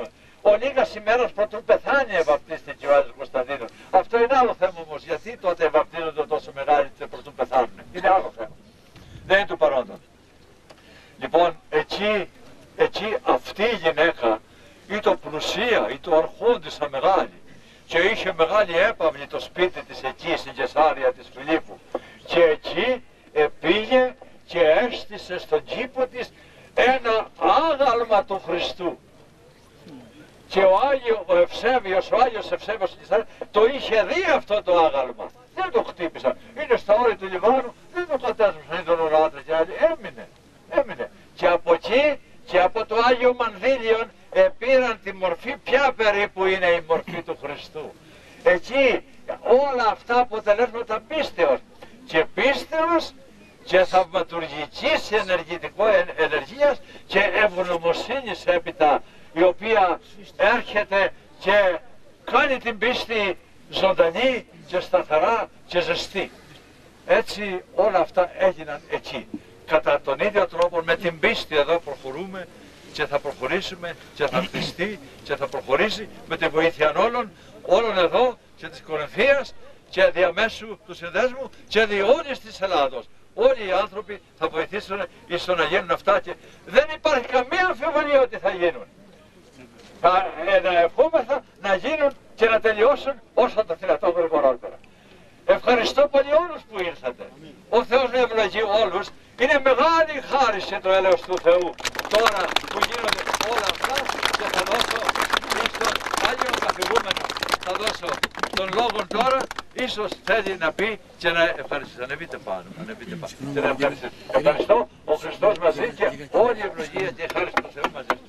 ο λίγας ημέρας πρωτού πεθάνει ευαπτίστηκε ο Άγιος Κωνσταντίνος. Αυτό είναι άλλο θέμα όμως, γιατί τότε ευαπτίζονται τόσο μεγάλοι και πρωτού πεθάνουν. Είναι άλλο θέμα. Δεν είναι του παρόντος. Λοιπόν, εκεί αυτή η γυναίκα ήταν πλουσία, ήταν αρχόντισσα μεγάλη και είχε μεγάλη έπαυλη το σπίτι της εκεί στην Κεσάρια της Φιλίππου. Και εκεί πήγε και έστησε στον κήπο της ένα άγαλμα του Χριστού. Και ο Άγιος Ευσέβιος το είχε δει αυτό το άγαλμα. Δεν το χτύπησαν. Είναι στα όρια του λιμάνου, δεν το κατέσπασαν, ήταν ο άντρας και άλλοι. Έμεινε. Και από εκεί και από το Άγιο Μανδύλιον πήραν τη μορφή, ποια περίπου είναι η μορφή του Χριστού. Εκεί όλα αυτά αποτελέσματα πίστεως. Και πίστεως και θαυματουργικής ενεργείας και ευγνωμοσύνης έπειτα, η οποία έρχεται και κάνει την πίστη ζωντανή και σταθερά και ζεστή. Έτσι όλα αυτά έγιναν εκεί. Κατά τον ίδιο τρόπο με την πίστη εδώ προχωρούμε και θα προχωρήσουμε και θα χτιστεί και θα προχωρήσει με τη βοήθεια όλων εδώ και της Κορινθίας και διαμέσου του συνδέσμου και δι' όλης της Ελλάδος. Όλοι οι άνθρωποι θα βοηθήσουν στο να γίνουν αυτά και δεν υπάρχει καμία αμφιβολία ότι θα γίνουν. Να ευχόμεθα να γίνουν και να τελειώσουν όσο το δυνατόν γρηγορότερα. Ευχαριστώ πολύ όλους που ήρθατε. Ο Θεός να ευλογεί όλους. Είναι μεγάλη χάριση το έλεος του Θεού τώρα που γίνονται όλα αυτά και θα δώσω στον Άγιο Καθηγούμενο. Θα δώσω τον λόγο τώρα, ίσως θέλει να πει και να ευχαριστήσει. Ανεβείτε πάνω. Και να ευχαριστήσει. Ευχαριστώ, ο Χριστός μαζί και όλη η ευλογία και η χάρη του Θεού μαζί του.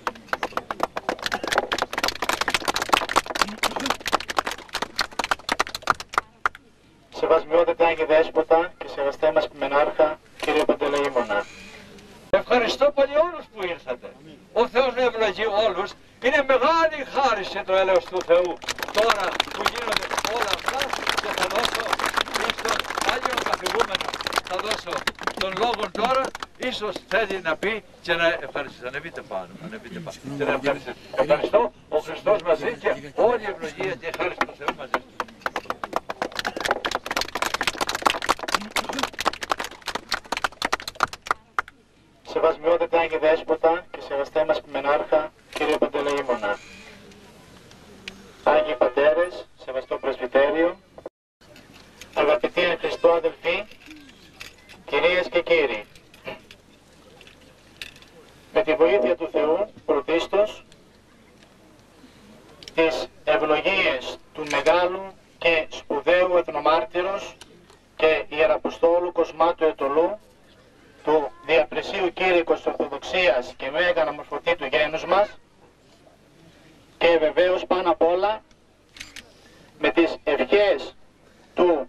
Σεβασμιότατα Άγιε Δέσποτα και σεβαστέ μας Ποιμενάρχα, Κύριε Παντελεήμονα. Ευχαριστώ πολύ όλους που ήρθατε. Ο Θεός να ευλογεί όλους. Είναι μεγάλη χάριση το έλεος του Θεού τώρα που γίνονται όλα αυτά και θα δώσω στον Άγιο Καθηγούμενο. Θα δώσω τον λόγο τώρα, ίσως θέλει να πει και να ευχαριστήσει. Ανεβείτε πάνω. Και να ευχαριστήσει. Ευχαριστώ, ο Χριστός μαζί και όλη η ευλογία και η χάρη του Θεού μαζί του. Σεβασμιότατα Άγιε Δέσποτα και σεβαστέ μας Ποιμενάρχα, Κύριε Παντελεήμονα. Άγιοι Πατέρες, σεβαστό Πρεσβυτέριο, αγαπητοί εν Χριστώ αδελφοί, κυρίες και κύριοι, με τη βοήθεια του Θεού πρωτίστως, τις ευλογίες του μεγάλου και σπουδαίου εθνομάρτυρος και Ιεραποστόλου Κοσμάτου Ετωλού, του Διαπλησίου Κήρυκος της Ορθοδοξίας και Μέγα Αναμορφωτή του γένους μας, και βεβαίως πάνω απ' όλα με τις ευχές του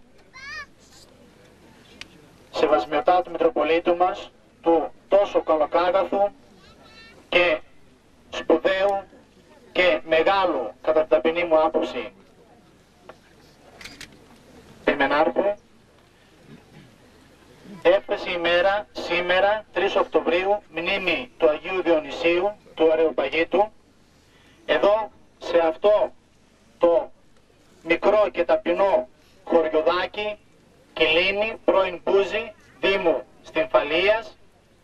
Σεβασμιωτάτου Μητροπολίτου μας, του τόσο καλοκάγαθου και σπουδαίου και μεγάλου κατά την ταπεινή μου άποψη Ποιμενάρχου, έφτασε η μέρα σήμερα 3 Οκτωβρίου, μνήμη του Αγίου Διονυσίου, του Αρεοπαγίτου, εδώ σε αυτό το μικρό και ταπεινό χωριοδάκι, Κιλίνη, πρώην Μπούζη, Δήμου Στυμφαλίας,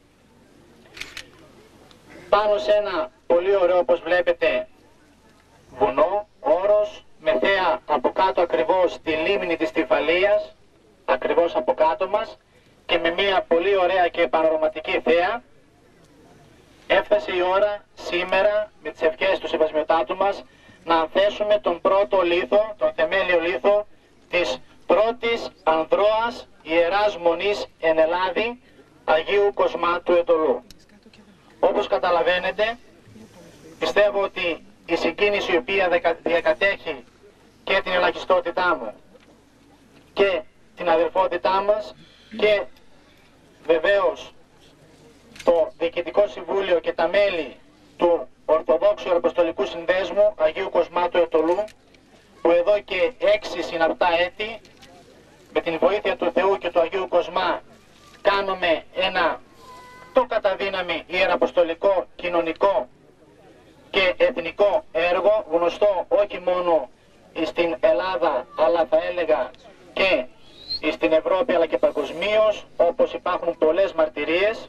πάνω σε ένα πολύ ωραίο, όπως βλέπετε, βουνό, όρος, με θέα από κάτω ακριβώς τη λίμνη της Στυμφαλίας, ακριβώς από κάτω μας, και με μια πολύ ωραία και πανορωματική θέα, έφτασε η ώρα σήμερα με τις ευχές του Σεβασμιωτάτου μας να ανθέσουμε τον πρώτο λίθο, τον θεμέλιο λίθο της πρώτης ανδρώας Ιεράς Μονής εν Ελλάδη, Αγίου Κοσμάτου Ετωλού. Όπως καταλαβαίνετε, πιστεύω ότι η συγκίνηση η οποία διακατέχει και την ελαχιστότητά μου και την αδελφότητά μας και βεβαίως το Διοικητικό Συμβούλιο και τα μέλη του Ορθοδόξου Αποστολικού Συνδέσμου Αγίου Κοσμάτου Ετωλού, που εδώ και 6 συναπτά έτη με την βοήθεια του Θεού και του Αγίου Κοσμά κάνουμε ένα το καταδύναμη ιεραποστολικό, κοινωνικό και και εθνικό έργο, γνωστό όχι μόνο στην Ελλάδα, αλλά θα έλεγα και στην Ευρώπη αλλά και παγκοσμίως, όπως υπάρχουν πολλές μαρτυρίες.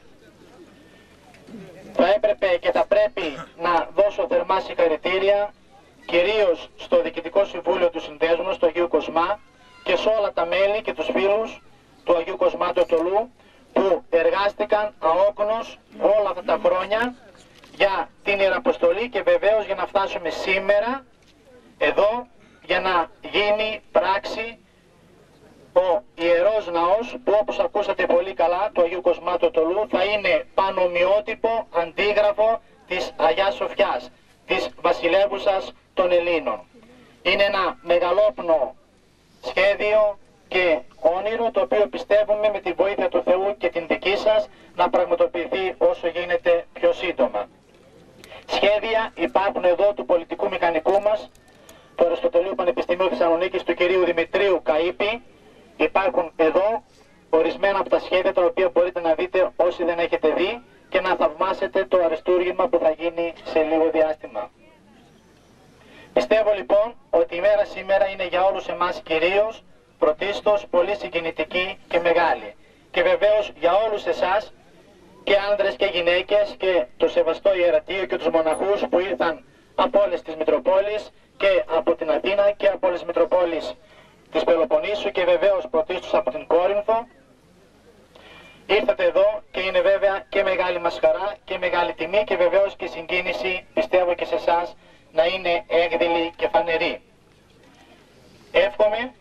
Θα έπρεπε και θα πρέπει να δώσω θερμά συγχαρητήρια κυρίως στο Διοικητικό Συμβούλιο του Συνδέσμου, στο Αγίου Κοσμά, και σε όλα τα μέλη και τους φίλους του Αγίου Κοσμά του Αττολού που εργάστηκαν αόκνος όλα αυτά τα χρόνια για την Ιεραποστολή και βεβαίως για να φτάσουμε σήμερα εδώ για να γίνει πράξη ο Ιερός Ναός, που όπως ακούσατε πολύ καλά του Αγίου Κοσμά του Αττολού θα είναι πανομοιότυπο αντίγραφο της Αγιάς Σοφιάς, της βασιλεύουσας των Ελλήνων. Είναι ένα μεγαλόπνο σχέδιο και όνειρο, το οποίο πιστεύουμε με τη βοήθεια του Θεού και την δική σας να πραγματοποιηθεί όσο γίνεται πιο σύντομα. Σχέδια υπάρχουν εδώ του πολιτικού μηχανικού μας, του Αριστοτελείου Πανεπιστημίου Θεσσαλονίκης, του κυρίου Δημητρίου Καΐπη. Υπάρχουν εδώ ορισμένα από τα σχέδια τα οποία μπορείτε να δείτε όσοι δεν έχετε δει και να θαυμάσετε το αριστούργημα που θα γίνει σε λίγο διάστημα. Πιστεύω λοιπόν ότι η μέρα σήμερα είναι για όλους εμάς κυρίως, πρωτίστως, πολύ συγκινητική και μεγάλη. Και βεβαίως για όλους εσάς, και άνδρες και γυναίκες, και το σεβαστό ιερατείο και τους μοναχούς που ήρθαν από όλες τις Μητροπόλεις και από την Αθήνα και από όλες τις Μητροπόλεις της Πελοποννήσου και βεβαίως πρωτίστως από την Κόρινθο. Ήρθατε εδώ και είναι βέβαια και μεγάλη μας χαρά και μεγάλη τιμή και βεβαίως και συγκίνηση, πιστεύω και σε εσάς, να είναι έκδηλη και φανερή. Εύχομαι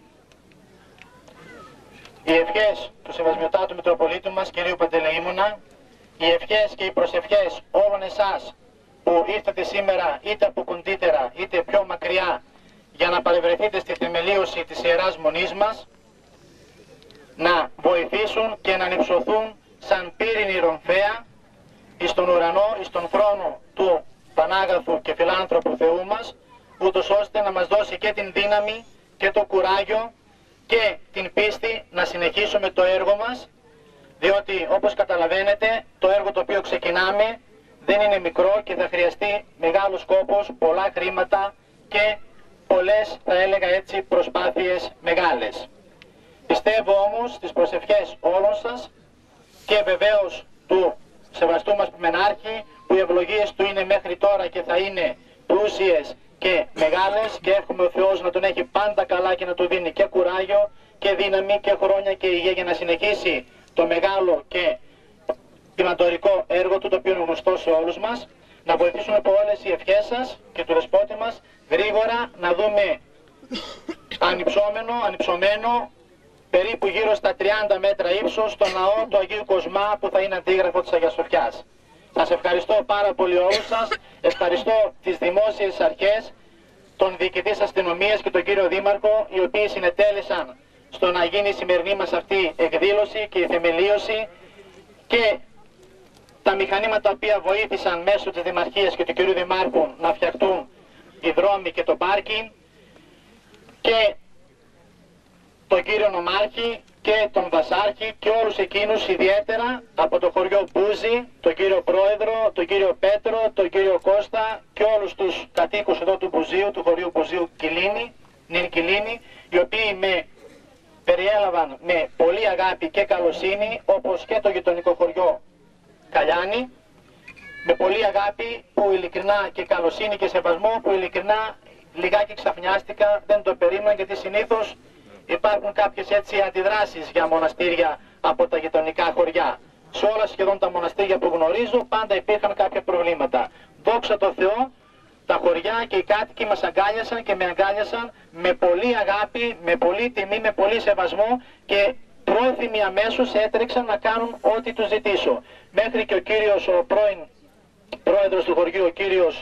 οι ευχές του Σεβασμιωτάτου Μητροπολίτου μας, κυρίου Παντελεήμωνα, οι ευχές και οι προσευχές όλων εσάς που ήρθατε σήμερα είτε από κοντύτερα είτε πιο μακριά για να παρευρεθείτε στη θεμελίωση της Ιεράς Μονής μας, να βοηθήσουν και να ανυψωθούν σαν πύρινη ρομφαία εις τον ουρανό, εις τον θρόνο του Πανάγαθου και Φιλάνθρωπου Θεού μας, ούτως ώστε να μας δώσει και την δύναμη και το κουράγιο και την πίστη να συνεχίσουμε το έργο μας, διότι όπως καταλαβαίνετε το έργο το οποίο ξεκινάμε δεν είναι μικρό και θα χρειαστεί μεγάλος κόπος, πολλά χρήματα και πολλές, θα έλεγα έτσι, προσπάθειες μεγάλες. Πιστεύω όμως στις προσευχές όλων σας και βεβαίως του σεβαστού μας Ποιμενάρχη, που οι ευλογίες του είναι μέχρι τώρα και θα είναι πλούσιες και μεγάλες, και εύχομαι ο Θεός να τον έχει πάντα καλά και να του δίνει και κουράγιο και δύναμη και χρόνια και υγεία για να συνεχίσει το μεγάλο και κτηματορικό έργο του, το οποίο είναι γνωστό σε όλους μας. Να βοηθήσουν από όλες οι ευχές σας και του Δεσπότη μας γρήγορα να δούμε ανυψωμένο περίπου γύρω στα 30 μέτρα ύψος στο ναό του Αγίου Κοσμά, που θα είναι αντίγραφο της Αγιάς Σοφιάς. Σας ευχαριστώ πάρα πολύ όλους σας, ευχαριστώ τις δημόσιες αρχές, τον Διοικητή της Αστυνομίας και τον κύριο Δήμαρχο, οι οποίοι συνετέλεσαν στο να γίνει η σημερινή μας αυτή εκδήλωση και η θεμελίωση, και τα μηχανήματα τα οποία βοήθησαν μέσω της Δημαρχίας και του κυρίου Δημάρχου να φτιαχτούν οι δρόμοι και το πάρκινγκ, και τον κύριο Νομάρχη και τον Βασάρχη και όλους εκείνους ιδιαίτερα από το χωριό Μπούζι, τον κύριο Πρόεδρο, τον κύριο Πέτρο, τον κύριο Κώστα και όλους τους κατοίκους εδώ του Μπουζίου, του χωριού Μπουζίου Νιν Κιλίνη, οι οποίοι με περιέλαβαν με πολύ αγάπη και καλοσύνη, όπως και το γειτονικό χωριό Καλιάνη, με πολύ αγάπη, που ειλικρινά, και καλοσύνη και σεβασμό, που ειλικρινά λιγάκι ξαφνιάστηκα, δεν το περίμενα, γιατί συνήθως υπάρχουν κάποιες έτσι αντιδράσεις για μοναστήρια από τα γειτονικά χωριά. Σε όλα σχεδόν τα μοναστήρια που γνωρίζω πάντα υπήρχαν κάποια προβλήματα. Δόξα τω Θεώ, τα χωριά και οι κάτοικοι μας αγκάλιασαν και με αγκάλιασαν με πολύ αγάπη, με πολύ τιμή, με πολύ σεβασμό, και πρόθυμοι αμέσως έτρεξαν να κάνουν ό,τι τους ζητήσω. Μέχρι και ο κύριος, ο πρώην πρόεδρος του χωριού, ο κύριος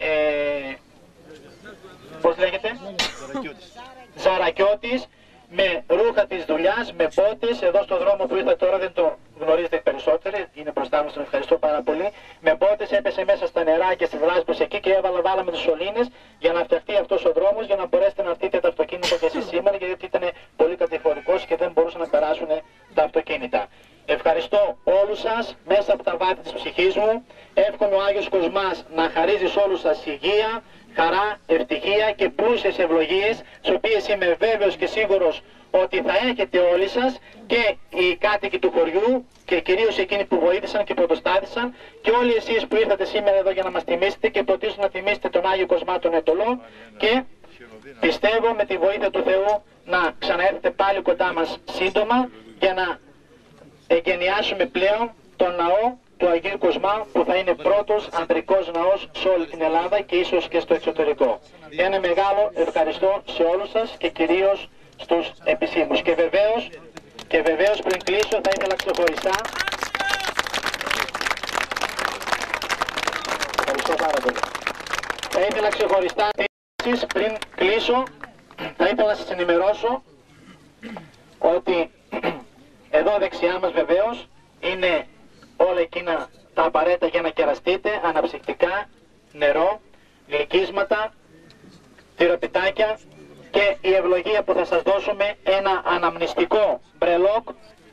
πώς λέγεται, Ζαρακιώτης, με ρούχα της δουλειάς, με μπότες, εδώ στο δρόμο που ήρθα τώρα δεν το γνωρίζετε περισσότεροι, είναι μπροστά μας, τον ευχαριστώ πάρα πολύ. Με μπότες έπεσε μέσα στα νερά και στις λάσπες εκεί και βάλαμε τις σωλήνες για να φτιαχτεί αυτός ο δρόμος, για να μπορέσετε να έρθετε το αυτοκίνητο και εσείς σήμερα, γιατί ήταν πολύ κατηφορικός και δεν μπορούσαν να περάσουν τα αυτοκίνητα. Ευχαριστώ όλους σας μέσα από τα βάθη της ψυχής μου. Εύχομαι ο Άγιος Κοσμάς να χαρίζει σε όλους σας υγεία, χαρά, ευτυχία και πλούσιες ευλογίες, τις οποίες είμαι βέβαιος και σίγουρος ότι θα έχετε όλοι σας, και οι κάτοικοι του χωριού και κυρίως εκείνοι που βοήθησαν και πρωτοστάθησαν, και όλοι εσείς που ήρθατε σήμερα εδώ για να μας τιμήσετε και πρωτίστως να τιμήσετε τον Άγιο Κοσμά τον Αιτωλό, και πιστεύω με τη βοήθεια του Θεού να ξαναέρθετε πάλι κοντά μας σύντομα για να εγκαινιάσουμε πλέον τον ναό του Αγίου Κοσμά, που θα είναι πρώτος ανδρικός ναός σε όλη την Ελλάδα και ίσως και στο εξωτερικό. Ένα μεγάλο ευχαριστώ σε όλους σας και κυρίως στους επισήμους. Και βεβαίως πριν κλείσω θα ήθελα ξεχωριστά, ευχαριστώ πάρα πολύ. Θα ήθελα ξεχωριστά πριν κλείσω, θα ήθελα να σας ενημερώσω ότι εδώ δεξιά μας βεβαίως είναι όλα εκείνα τα απαραίτητα για να κεραστείτε, αναψυκτικά, νερό, γλυκίσματα, τυροπιτάκια και η ευλογία που θα σας δώσουμε, ένα αναμνηστικό μπρελόκ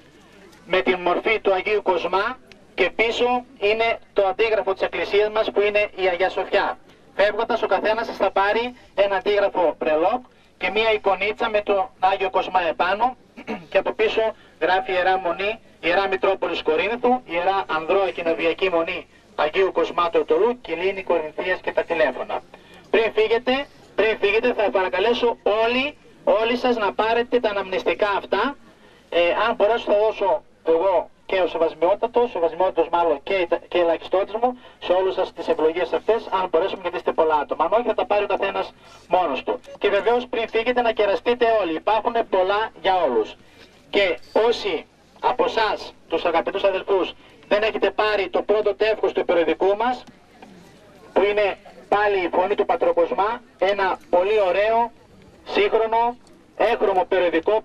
με την μορφή του Αγίου Κοσμά, και πίσω είναι το αντίγραφο της εκκλησίας μας που είναι η Αγία Σοφιά. Φεύγοντας ο καθένας σας θα πάρει ένα αντίγραφο μπρελόκ και μία εικονίτσα με το Άγιο Κοσμά επάνω, και από πίσω γράφει Ιερά Μονή, Ιερά Μητρόπολης Κορίνθου, Ιερά Ανδρώα Κοινοβιακή Μονή Αγίου Κοσμά του Αιτωλού, Κιλίνη Κορινθίας και τα τηλέφωνα. Πριν φύγετε θα παρακαλέσω όλοι σας να πάρετε τα αναμνηστικά αυτά. Αν μπορέσω θα δώσω εγώ και ο Σεβασμιότατος μάλλον και ελαχιστότης μου σε όλους σας τις ευλογίες αυτές, αν μπορέσουμε, γιατί είστε πολλά άτομα. Αν όχι θα τα πάρει ο καθένας μόνος του. Και βεβαίως πριν φύγετε να κεραστείτε όλοι, υπάρχουν πολλά για όλους. Και όσοι από εσάς, τους αγαπητούς αδελφούς, δεν έχετε πάρει το πρώτο τεύχος του περιοδικού μας, που είναι πάλι η Φωνή του Πατροκοσμά, ένα πολύ ωραίο, σύγχρονο, έγχρωμο περιοδικό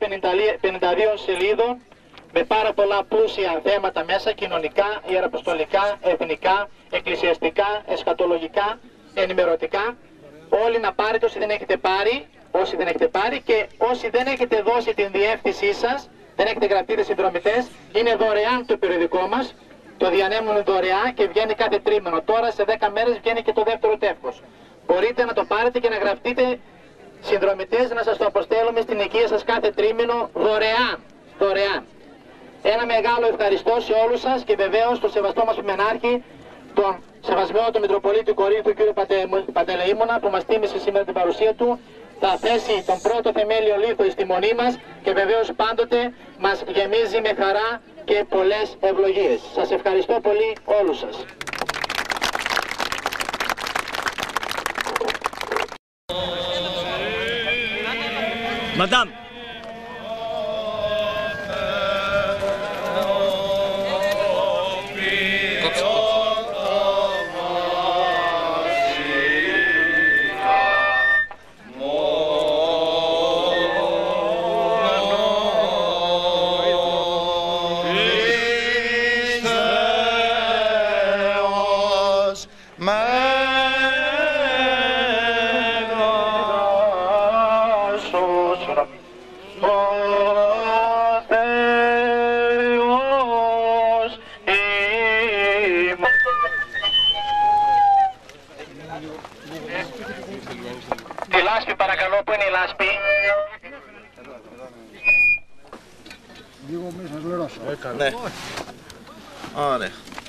52 σελίδων, με πάρα πολλά πλούσια θέματα μέσα, κοινωνικά, ιεραποστολικά, εθνικά, εκκλησιαστικά, εσχατολογικά, ενημερωτικά. Όλοι να πάρετε όσοι δεν έχετε πάρει, και όσοι δεν έχετε δώσει την διεύθυνσή σας, δεν έχετε γραφτείτε συνδρομητές, είναι δωρεάν το περιοδικό μας, το διανέμουν δωρεάν και βγαίνει κάθε τρίμηνο. Τώρα σε 10 μέρες βγαίνει και το δεύτερο τεύχος. Μπορείτε να το πάρετε και να γραφτείτε συνδρομητές, να σας το αποστέλουμε στην οικία σας κάθε τρίμηνο δωρεάν. Ένα μεγάλο ευχαριστώ σε όλους σας και βεβαίως τον σεβαστό μας Μενάρχη, τον Σεβασμιότατο Μητροπολίτη Κορίνθου κ. Παντελεήμονα, που μας τίμησε σήμερα την παρουσία του. Θα θέσει τον πρώτο θεμέλιο λίθο στη μονή μας και βεβαίως πάντοτε μας γεμίζει με χαρά και πολλές ευλογίες. Σας ευχαριστώ πολύ όλους σας. Madame. Τη λάσπη παρακαλώ, που είναι η λάσπη? Λίγο μέσα λερώσω. Ναι. Ωραία.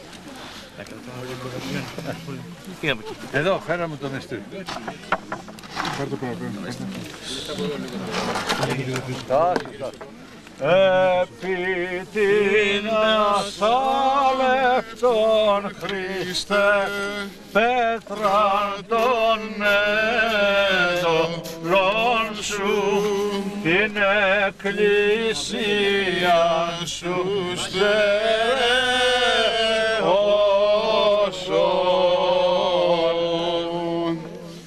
Εδώ, φέρα μου το μεστή. Πάρ' το παραπάνω. Επί την ασάλευτον Χριστέ, πέτραν των έδωρων σου, την εκκλησία σου στερεώσον.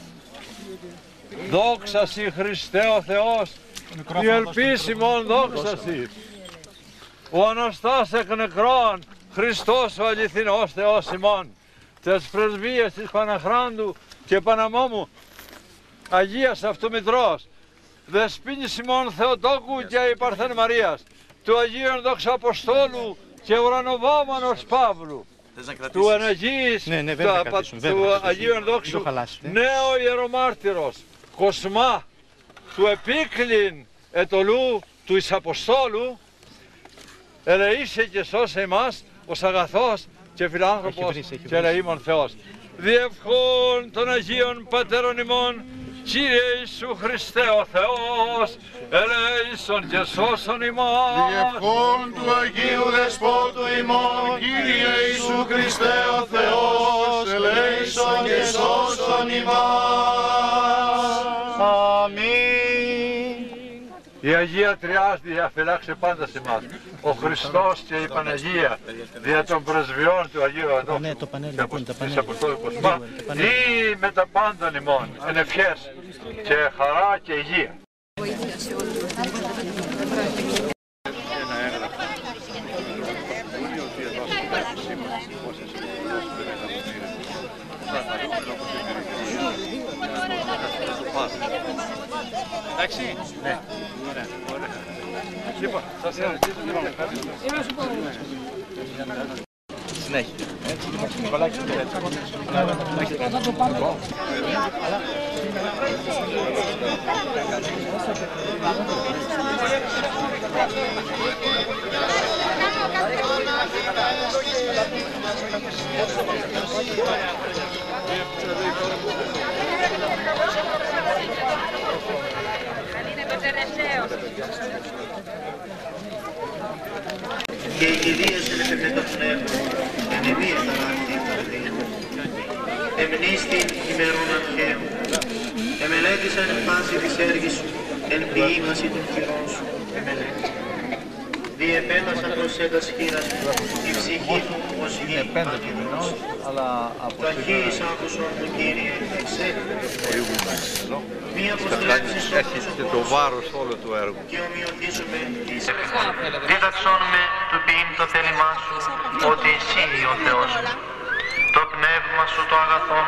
Δόξα σοι Χριστέ ο Θεός, η ελπίσιμον δόξα σοι. Ο Αναστάς εκ νεκρών, Χριστός ο αληθινός Θεός ημών, τες πρεσβείες της Παναχράντου και Παναμόμου, Αγίας Αυτομητρός, Δεσποίνης ημών Θεοτόκου και η Παρθέν Μαρίας, του Αγίου Ενδόξου Αποστόλου και ουρανοβάμανος Παύλου, του Αναγίης, του Αγίου Ενδόξου, νέο ιερομάρτυρος, Κοσμά, του Επίκλην Ετωλού, του εις Αποστόλου, ελεήσε και σώσε εμάς ως αγαθός και φιλάνθρωπος και ελεήμων Θεός. Διευχών των Αγίων Πατέρων ημών, Κύριε Ιησού Χριστέ ο Θεός, ελέησον και σώσον ημάς. Διευχών του Αγίου Δεσπότου ημών, Κύριε Ιησού Χριστέ ο Θεός, ελέησον και σώσον ημάς. Αμήν. Η Αγία Τριάς διαφυλάξε πάντα σε εμάς. Ο Χριστός και η Παναγία δια των πρεσβειών του Αγίου Ενδόξου της Αποστόλου Κοσμά ή με τα πάντων ημών εν ευχές και χαρά και υγεία. Εντάξει. Ναι. Ωραία. Λοιπόν, σας χαιρετίζω. Συνέχεια. Έτσι, Νικολάκη, θα το πάμε. Και η κηδεία σε λεπτό πνεύμα, ενημεία τα λάθη καρδία. Εμνίστην ημερών αρχαίων, εμελέτησαν εν πάση της έργης σου, εν ποιήμαση των χειρών σου, εμελέτησαν. Διεπέλασαν προς έντας χείρας, η ψυχή μου ως γη ανήμωνος. Ταχύης άκουσον μου, Κύριε, εξέλιξε. Μία αποστρέψη σου έρχεται το βάρος όλο του έργου. και ομοιωθήσουμε εις δίδαξόν με του ποιήν το θέλημά σου, ότι εσύ ο Θεός μου. Το πνεύμα σου το αγαθόν.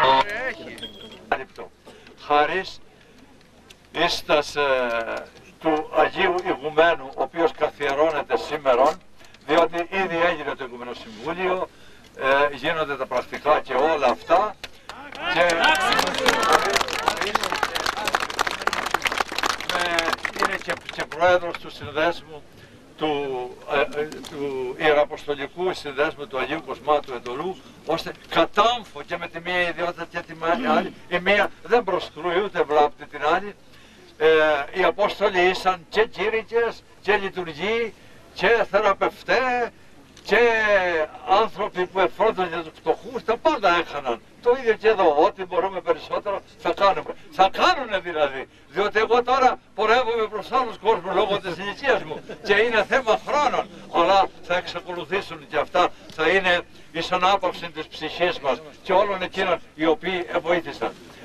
Χάρις ίστας του Αγίου Ηγουμένου, ο οποίος καθιερώνεται σήμερον, διότι ήδη έγινε το Ηγουμένο Συμβούλιο, γίνονται τα πρακτικά και όλα αυτά και είναι και πρόεδρος του συνδέσμου του Ιεραποστολικού Συνδέσμου του Αγίου Κοσμά του Ετωλού, ώστε κατάμφω και με τη μία ιδιότητα και τη άλλη, η μία δεν προσκρούει ούτε βλάπτει την άλλη. Οι Απόστολοι ήσαν και κήρυκες και λειτουργοί και θεραπευτές και άνθρωποι που εφρόντιζαν τους φτωχούς, τα πάντα έχαναν. Το ίδιο και εδώ, ό,τι μπορούμε περισσότερο θα κάνουμε. Θα κάνουνε δηλαδή, διότι εγώ τώρα πορεύομαι προς άλλους κόσμους λόγω της ηλικίας μου και είναι θέμα χρόνων, αλλά θα εξακολουθήσουν και αυτά, θα είναι εις ανάπαυση της ψυχής μας και όλων εκείνων οι οποίοι βοήθησαν.